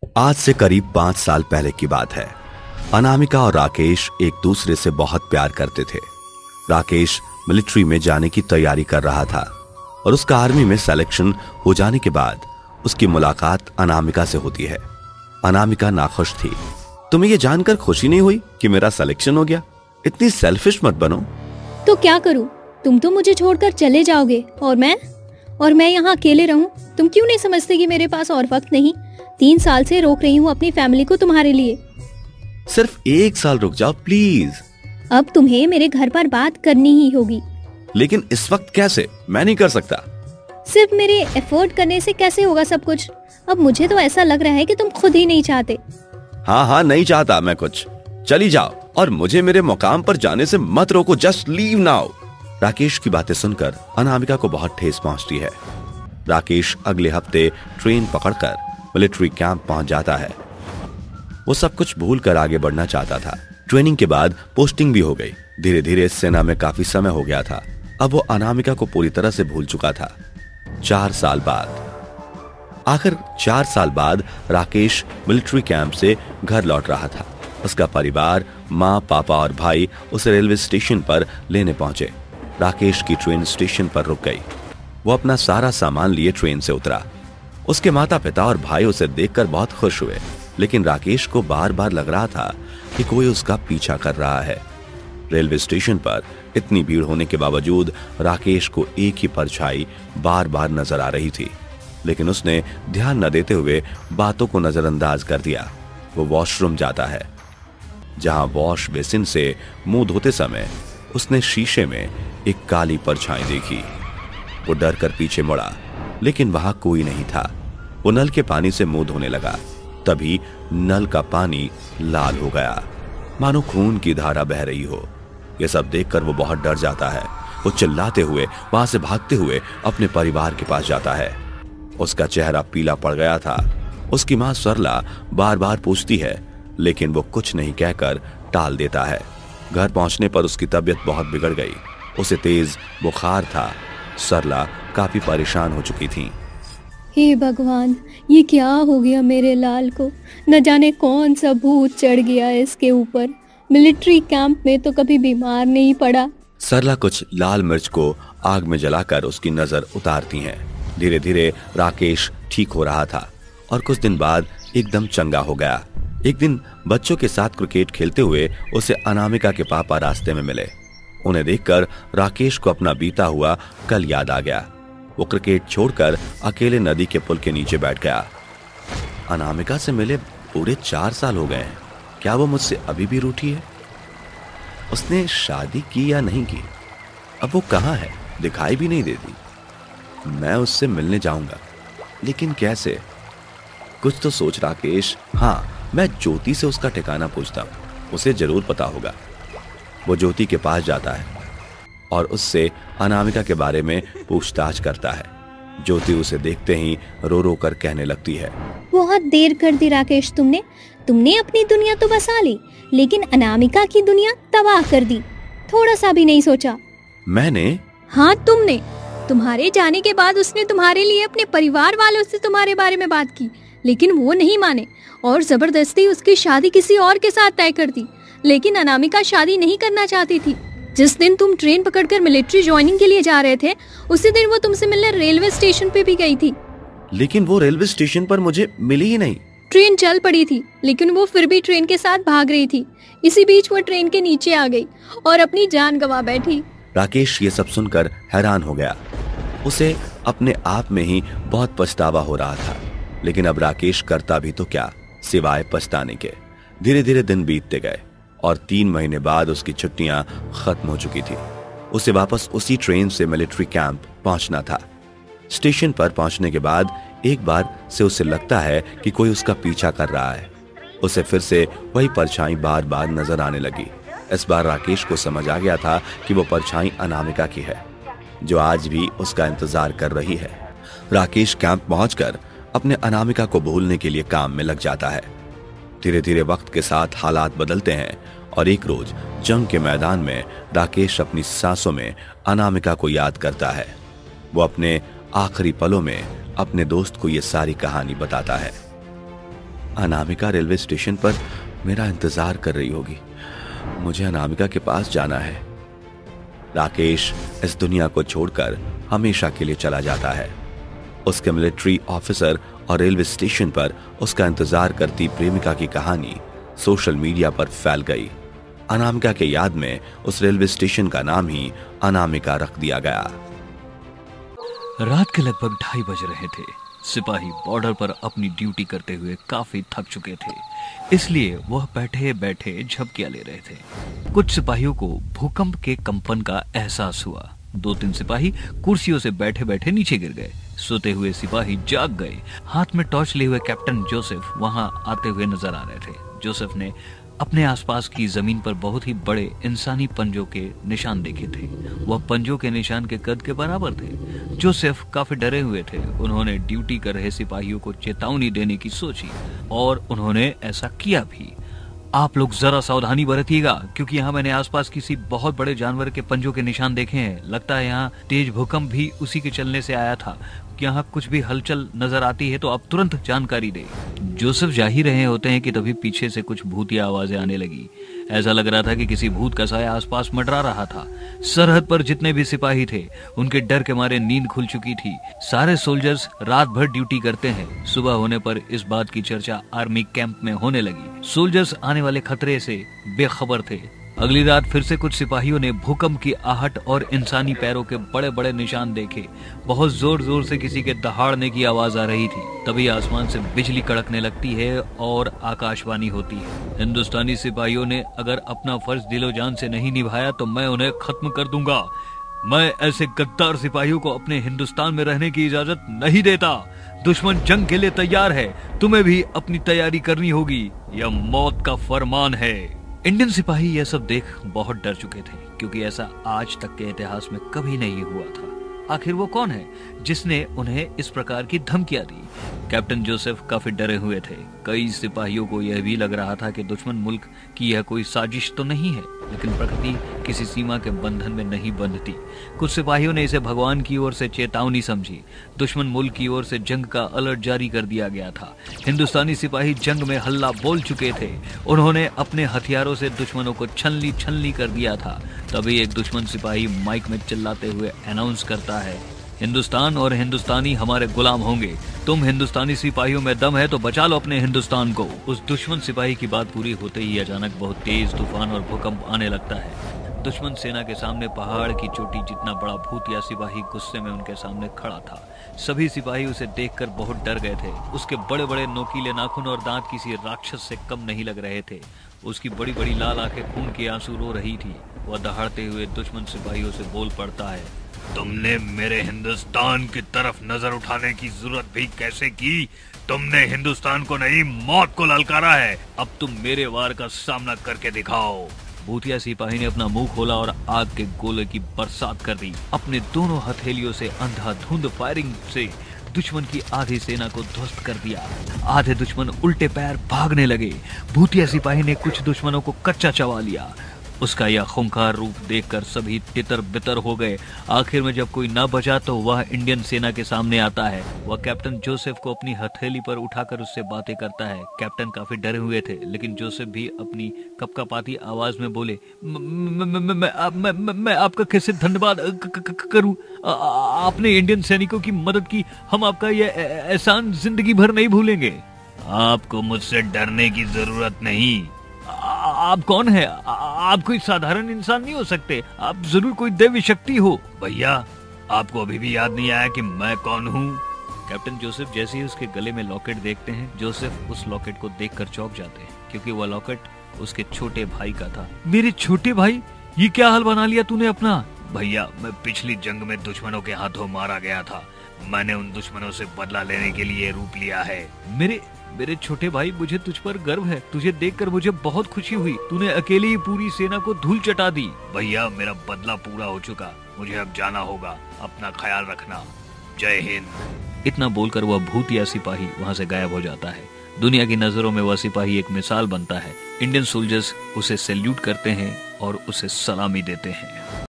आज से करीब 5 साल पहले की बात है। अनामिका और राकेश एक दूसरे से बहुत प्यार करते थे। राकेश मिलिट्री में जाने की तैयारी कर रहा था और उसका आर्मी में सिलेक्शन हो जाने के बाद उसकी मुलाकात अनामिका से होती है। अनामिका नाखुश थी। तुम्हें यह जानकर खुशी नहीं हुई कि मेरा सिलेक्शन हो गया? इतनी सेल्फिश मत बनो। तो क्या करूं? तुम तो मुझे छोड़कर चले जाओगे और मैं यहाँ अकेले रहूं? तुम क्यों नहीं समझते कि मेरे पास और वक्त नहीं? 3 साल से रोक रही हूँ अपनी फैमिली को तुम्हारे लिए। सिर्फ 1 साल रुक जाओ प्लीज। अब तुम्हें मेरे घर पर बात करनी ही होगी। लेकिन इस वक्त कैसे? मैं नहीं कर सकता। सिर्फ मेरे एफर्ट करने से कैसे होगा सब कुछ? अब मुझे तो ऐसा लग रहा है कि तुम खुद ही नहीं चाहते। हाँ, नहीं चाहता मैं कुछ। चली जाओ और मुझे मेरे मुकाम पर जाने से मत रोको। Just leave now. राकेश की बातें सुनकर अनामिका को बहुत ठेस पहुंचती है। राकेश अगले हफ्ते ट्रेन पकड़कर मिलिट्री कैंप पहुंच जाता है। वो सब कुछ भूल कर आगे बढ़ना चाहता था। ट्रेनिंग के बाद पोस्टिंग भी हो गई। धीरे धीरे सेना में काफी समय हो गया था। अब वो अनामिका को पूरी तरह से भूल चुका था। 4 साल बाद आखिर 4 साल बाद राकेश मिलिट्री कैंप से घर लौट रहा था। उसका परिवार, माँ, पापा और भाई उसे रेलवे स्टेशन पर लेने पहुंचे। राकेश की ट्रेन स्टेशन पर रुक गई। वो अपना सारा सामान लिए ट्रेन से उतरा। उसके माता पिता और भाई उसे देखकर बहुत खुश हुए, लेकिन राकेश को बार बार लग रहा था कि कोई उसका पीछा कर रहा है। रेलवे स्टेशन पर इतनी भीड़ होने के बावजूद राकेश को एक ही परछाई बार बार नजर आ रही थी, लेकिन उसने ध्यान न देते हुए बातों को नजरअंदाज कर दिया। वो वॉशरूम जाता है, जहां वॉश बेसिन से मुंह धोते समय उसने शीशे में एक काली परछाई देखी। वो डर कर पीछे मुड़ा, लेकिन वहां कोई नहीं था। वो नल के पानी से मुंह धोने लगा। तभी नल का पानी लाल हो गया, मानो खून की धारा बह रही हो। यह सब देखकर वो बहुत डर जाता है। वो चिल्लाते हुए वहां से भागते हुए अपने परिवार के पास जाता है। उसका चेहरा पीला पड़ गया था। उसकी मां सरला बार बार पूछती है, लेकिन वो कुछ नहीं कहकर टाल देता है। घर पहुंचने पर उसकी तबीयत बहुत बिगड़ गई। उसे तेज बुखार था। सरला काफी परेशान हो चुकी थी। हे भगवान, ये क्या हो गया मेरे लाल को? न जाने कौन सा भूत चढ़ गया है इसके ऊपर। मिलिट्री कैंप में तो कभी बीमार नहीं पड़ा। सरला कुछ लाल मिर्च को आग में जलाकर उसकी नजर उतारती हैं। धीरे धीरे राकेश ठीक हो रहा था और कुछ दिन बाद एकदम चंगा हो गया। एक दिन बच्चों के साथ क्रिकेट खेलते हुए उसे अनामिका के पापा रास्ते में मिले। उन्हें देखकर राकेश को अपना बीता हुआ कल याद आ गया। वो क्रिकेट छोड़कर अकेले नदी के पुल के नीचे बैठ गया। अनामिका से मिले पूरे 4 साल हो गए हैं। क्या वो मुझसे अभी भी रूठी है? उसने शादी की या नहीं की? अब वो कहाँ है? दिखाई भी नहीं देती। मैं उससे मिलने जाऊंगा, लेकिन कैसे? कुछ तो सोच राकेश। हाँ, मैं ज्योति से उसका ठिकाना पूछता हूँ। उसे जरूर पता होगा। वो ज्योति के पास जाता है और उससे अनामिका के बारे में पूछताछ करता है। ज्योति उसे देखते ही रो रो कर कहने लगती है, बहुत देर कर दी राकेश तुमने अपनी दुनिया तो बसा ली, लेकिन अनामिका की दुनिया तबाह कर दी। थोड़ा सा भी नहीं सोचा। मैंने? हाँ, तुमने। तुम्हारे जाने के बाद उसने तुम्हारे लिए अपने परिवार वालों से तुम्हारे बारे में बात की, लेकिन वो नहीं माने और जबरदस्ती उसकी शादी किसी और के साथ तय कर दी। लेकिन अनामिका शादी नहीं करना चाहती थी। जिस दिन तुम ट्रेन पकड़कर मिलिट्री ज्वाइनिंग के लिए जा रहे थे, उसी दिन वो तुमसे मिलने रेलवे स्टेशन पे भी गई थी। लेकिन वो रेलवे स्टेशन पर मुझे मिली ही नहीं। ट्रेन चल पड़ी थी, लेकिन वो फिर भी ट्रेन के साथ भाग रही थी। इसी बीच वो ट्रेन के नीचे आ गई और अपनी जान गंवा बैठी। राकेश ये सब सुनकर हैरान हो गया। उसे अपने आप में ही बहुत पछतावा हो रहा था, लेकिन अब राकेश करता भी तो क्या, सिवाय पछताने के। धीरे धीरे दिन बीतते गए और 3 महीने बाद उसकी छुट्टियां खत्म हो चुकी थी। उसे वापस उसी ट्रेन से मिलिट्री कैंप पहुंचना था। स्टेशन पर पहुंचने के बाद एक बार से उसे लगता है कि कोई उसका पीछा कर रहा है। उसे फिर से वही परछाई बार बार नजर आने लगी। इस बार राकेश को समझ आ गया था कि वो परछाई अनामिका की है, जो आज भी उसका इंतजार कर रही है। राकेश कैंप पहुंचकर अपने अनामिका को भूलने के लिए काम में लग जाता है। धीरे धीरे वक्त के साथ हालात बदलते हैं और एक रोज जंग के मैदान में राकेश अपनी सांसों में अनामिका को याद करता है। वो अपने आखिरी पलों में अपने दोस्त को ये सारी कहानी बताता है। अनामिका रेलवे स्टेशन पर मेरा इंतजार कर रही होगी। मुझे अनामिका के पास जाना है। राकेश इस दुनिया को छोड़कर हमेशा के लिए चला जाता है। उसके मिलिट्री ऑफिसर और रेलवे स्टेशन पर उसका इंतजार करती प्रेमिका की कहानी सोशल मीडिया पर फैल गई। अनामिका के याद में उस रेलवे स्टेशन का नाम ही अनामिका रख दिया गया। रात के लगभग 2:30 बज रहे थे। सिपाही बॉर्डर पर अपनी ड्यूटी करते हुए काफी थक चुके थे, इसलिए वह बैठे बैठे झपकियां ले रहे थे। कुछ सिपाहियों को भूकंप के कंपन का एहसास हुआ। 2-3 सिपाही कुर्सियों से बैठे बैठे नीचे गिर गए। सोते हुए सिपाही जाग गए। हाथ में टॉर्च लिए हुए कैप्टन जोसेफ वहां आते हुए नजर आ रहे थे। जोसेफ ने अपने आसपास की जमीन पर बहुत ही बड़े इंसानी पंजों के निशान देखे थे। वह पंजों के निशान के कद के बराबर थे। जोसेफ काफी डरे हुए थे। उन्होंने ड्यूटी कर रहे सिपाहियों को चेतावनी देने की सोची और उन्होंने ऐसा किया भी। आप लोग जरा सावधानी बरतिएगा, क्योंकि यहाँ मैंने आसपास किसी बहुत बड़े जानवर के पंजों के निशान देखे हैं। लगता है यहाँ तेज भूकंप भी उसी के चलने से आया था। यहाँ कुछ भी हलचल नजर आती है तो आप तुरंत जानकारी दें। जोसेफ जा ही रहे होते हैं कि तभी पीछे से कुछ भूतिया आवाजें आने लगी। ऐसा लग रहा था कि किसी भूत का साया आसपास मंडरा रहा था। सरहद पर जितने भी सिपाही थे उनके डर के मारे नींद खुल चुकी थी। सारे सोल्जर्स रात भर ड्यूटी करते हैं। सुबह होने पर इस बात की चर्चा आर्मी कैंप में होने लगी। सोल्जर्स आने वाले खतरे से बेखबर थे। अगली रात फिर से कुछ सिपाहियों ने भूकंप की आहट और इंसानी पैरों के बड़े बड़े निशान देखे। बहुत जोर जोर से किसी के दहाड़ने की आवाज आ रही थी। तभी आसमान से बिजली कड़कने लगती है और आकाशवाणी होती है। हिंदुस्तानी सिपाहियों ने अगर अपना फर्ज दिलो जान से नहीं निभाया तो मैं उन्हें खत्म कर दूंगा। मैं ऐसे गद्दार सिपाहियों को अपने हिंदुस्तान में रहने की इजाजत नहीं देता। दुश्मन जंग के लिए तैयार है, तुम्हें भी अपनी तैयारी करनी होगी। यह मौत का फरमान है। इंडियन सिपाही यह सब देख बहुत डर चुके थे, क्योंकि ऐसा आज तक के इतिहास में कभी नहीं हुआ था। आखिर वो कौन है जिसने उन्हें इस प्रकार की धमकियां दी? कैप्टन जोसेफ काफी डरे हुए थे। कई सिपाहियों को यह भी लग रहा था कि दुश्मन मुल्क की यह कोई साजिश तो नहीं है, लेकिन प्रकृति किसी सीमा के बंधन में नहीं बंधती। कुछ सिपाहियों ने इसे भगवान की ओर से चेतावनी समझी। दुश्मन मुल्क की ओर से जंग का अलर्ट जारी कर दिया गया था। हिंदुस्तानी सिपाही जंग में हल्ला बोल चुके थे। उन्होंने अपने हथियारों से दुश्मनों को छलनी छलनी कर दिया था। तभी एक दुश्मन सिपाही माइक में चिल्लाते हुए अनाउंस करता है, हिंदुस्तान और हिंदुस्तानी हमारे गुलाम होंगे। तुम हिंदुस्तानी सिपाहियों में दम है तो बचा लो अपने हिंदुस्तान को। उस दुश्मन सिपाही की बात पूरी होते ही अचानक बहुत तेज तूफान और भूकंप आने लगता है। दुश्मन सेना के सामने पहाड़ की चोटी जितना बड़ा भूतिया सिपाही गुस्से में उनके सामने खड़ा था। सभी सिपाही उसे देखकर बहुत डर गए थे। उसके बड़े बड़े नोकीले नाखून और दांत किसी राक्षस से कम नहीं लग रहे थे। उसकी बड़ी बड़ी लाल आंखें खून के आंसू रो रही थी। वह दहाड़ते हुए दुश्मन सिपाहियों से बोल पड़ता है, तुमने मेरे हिंदुस्तान की तरफ नजर उठाने की जरूरत भी कैसे की? तुमने हिंदुस्तान को नहीं, मौत को ललकारा है। अब तुम मेरे वार का सामना करके दिखाओ। भूतिया सिपाही ने अपना मुंह खोला और आग के गोले की बरसात कर दी। अपने दोनों हथेलियों से अंधाधुंध फायरिंग से दुश्मन की आधी सेना को ध्वस्त कर दिया। आधे दुश्मन उल्टे पैर भागने लगे। भूतिया सिपाही ने कुछ दुश्मनों को कच्चा चबा लिया। उसका यह खूंखार रूप देखकर सभी तितर बितर हो गए। आखिर में जब कोई न बचा तो वह इंडियन सेना के सामने आता है। वह कैप्टन जोसेफ को अपनी हथेली पर उठाकर उससे बातें करता है। कैप्टन काफी डरे हुए थे, लेकिन जोसेफ भी अपनी कपकपाती आवाज में बोले, मैं आपका कैसे धन्यवाद करूं? आपने इंडियन सैनिकों की मदद की। हम आपका यह एहसान जिंदगी भर नहीं भूलेंगे। आपको मुझसे डरने की जरूरत नहीं। आप कौन है? आप कोई साधारण इंसान नहीं हो सकते। आप जरूर कोई दैवी शक्ति हो। भैया, आपको अभी भी याद नहीं आया कि मैं कौन हूँ? कैप्टन जोसेफ जैसे ही उसके गले में लॉकेट देखते हैं, जोसेफ उस लॉकेट को देखकर चौंक जाते हैं, क्योंकि वह लॉकेट उसके छोटे भाई का था। मेरे छोटे भाई, ये क्या हाल बना लिया तूने अपना? भैया, मैं पिछली जंग में दुश्मनों के हाथों मारा गया था। मैंने उन दुश्मनों से बदला लेने के लिए रूप लिया है। मेरे छोटे भाई, मुझे तुझ पर गर्व है। तुझे देखकर मुझे बहुत खुशी हुई। तूने अकेले ही पूरी सेना को धूल चटा दी। भैया, मेरा बदला पूरा हो चुका। मुझे अब जाना होगा। अपना ख्याल रखना। जय हिंद। इतना बोलकर वह भूतिया सिपाही वहां से गायब हो जाता है। दुनिया की नजरों में वह सिपाही एक मिसाल बनता है। इंडियन सोल्जर्स उसे सैल्यूट करते हैं और उसे सलामी देते हैं।